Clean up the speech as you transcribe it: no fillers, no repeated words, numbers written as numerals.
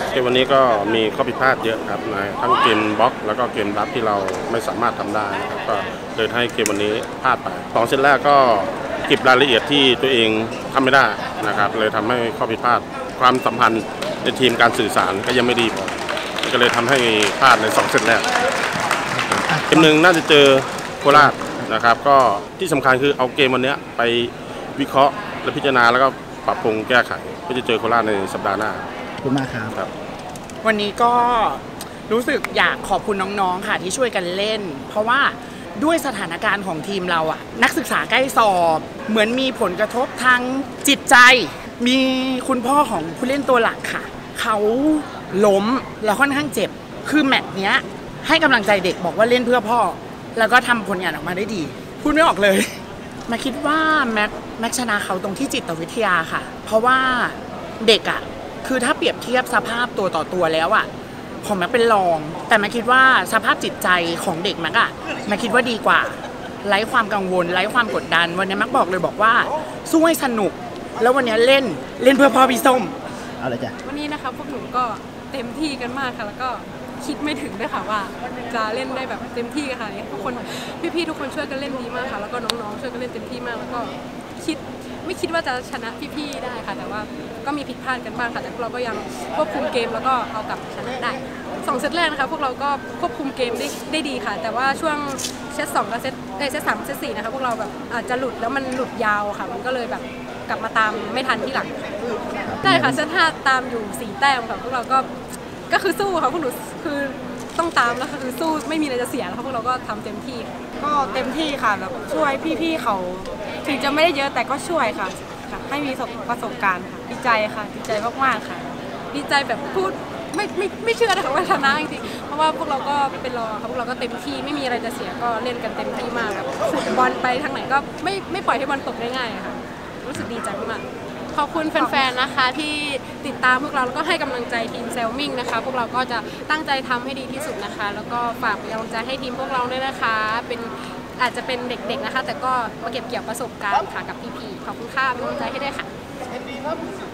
เกมวันนี้ก็มีข้อผิดพลาดเยอะครับในทั้งเกมบล็อกแล้วก็เกมรับที่เราไม่สามารถทำได้นะครับก็เลยให้เกมวันนี้พลาดไป2เซตแรกก็เก็บรายละเอียดที่ตัวเองทำไม่ได้นะครับเลยทำให้ข้อผิดพลาดความสัมพันธ์ในทีมการสื่อสารก็ยังไม่ดีพอก็เลยทำให้พลาดใน2เซตแรกเกมหนึ่งน่าจะเจอโคราชนะครับก็ที่สำคัญคือเอาเกมวันนี้ไปวิเคราะห์และพิจารณาแล้วก็ปรับปรุงแก้ไขเพื่อจะเจอโคราชในสัปดาห์หน้าขอบคุณมากครับวันนี้ก็รู้สึกอยากขอบคุณน้องๆค่ะที่ช่วยกันเล่นเพราะว่าด้วยสถานการณ์ของทีมเราอะนักศึกษาใกล้สอบเหมือนมีผลกระทบทางจิตใจมีคุณพ่อของผู้เล่นตัวหลักค่ะเขาล้มแล้วค่อนข้างเจ็บคือแมตช์เนี้ยให้กำลังใจเด็กบอกว่าเล่นเพื่อพ่อแล้วก็ทำผลงานออกมาได้ดีพูดไม่ออกเลยมาคิดว่าแม็กชนะเขาตรงที่จิตวิทยาค่ะเพราะว่าเด็กอะคือถ้าเปรียบเทียบสภาพตัวต่อตัวแล้วอะของแม็กเป็นรองแต่แม็กคิดว่าสภาพจิตใจของเด็กแม็กอะแม็กคิดว่าดีกว่าไร้ความกังวลไร้ความกดดันวันนี้แม็กบอกเลยบอกว่าสู้ให้สนุกแล้ววันนี้เล่นเพื่อพ่อพี่ส้มเอาเลยจ้ะวันนี้นะคะพวกหนูก็เต็มที่กันมากค่ะแล้วก็คิดไม่ถึงด้วยค่ะว่าจะเล่นได้แบบเต็มที่กันค่ะทุกคนพี่ๆทุกคนช่วยกันเล่นดีมากค่ะแล้วก็น้องๆช่วยกันเล่นเต็มที่มากแล้วก็ไม่คิดว่าจะชนะพี่ๆได้ค่ะแต่ว่าก็มีผิดพลาดกันบ้างค่ะแต่พวกเราก็ยังควบคุมเกมแล้วก็เอากลับชนะได้2เซตแรกนะคะพวกเราก็ควบคุมเกมได้ดีค่ะแต่ว่าช่วงเซต2กับเซต3เซต4นะคะพวกเราแบบอาจจะหลุดแล้วมันหลุดยาวค่ะมันก็เลยแบบกลับมาตามไม่ทันที่หลังใช่ค่ะเซต5ตามอยู่4แต้มค่ะพวกเราก็คือสู้ค่ะพวกหนูคือต้องตามแล้วคือสู้ไม่มีอะไรจะเสียแล้วพวกเราก็ทำเต็มที่ก็เต็มที่ค่ะแบบช่วยพี่ๆเขาถึงจะไม่ได้เยอะแต่ก็ช่วยค่ะให้มีประสบการณ์ค่ะดีใจค่ะดีใจมากๆค่ะดีใจแบบพูดไม่เชื่อนะคะว่าชนะจริงๆเพราะว่าพวกเราก็เป็นรองค่ะพวกเราก็เต็มที่ไม่มีอะไรจะเสียก็เล่นกันเต็มที่มากแบบขุดบอลไปทางไหนก็ไม่ปล่อยให้บอลตกได้ง่ายค่ะรู้สึกดีใจมากขอบคุณแฟนๆนะคะที่ติดตามพวกเราแล้วก็ให้กำลังใจทีมเซลมิงนะคะพวกเราก็จะตั้งใจทำให้ดีที่สุดนะคะแล้วก็ฝากเป็นกำลังใจให้ทีมพวกเราด้วยนะคะอาจจะเป็นเด็กๆนะคะแต่ก็มาเก็บเกี่ยวประสบการณ์ค่ะกับพี่ๆขอบคุณค่ะเป็นกำลังใจให้ด้วยค่ะ